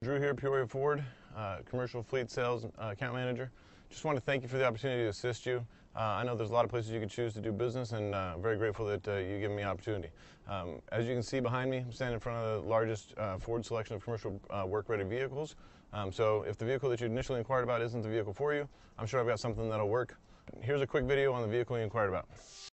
Drew here, Peoria Ford, commercial fleet sales account manager. Just want to thank you for the opportunity to assist you. I know there's a lot of places you can choose to do business, and I'm very grateful that you give me the opportunity. As you can see behind me, I'm standing in front of the largest Ford selection of commercial work-ready vehicles. So if the vehicle that you initially inquired about isn't the vehicle for you, I'm sure I've got something that'll work. Here's a quick video on the vehicle you inquired about.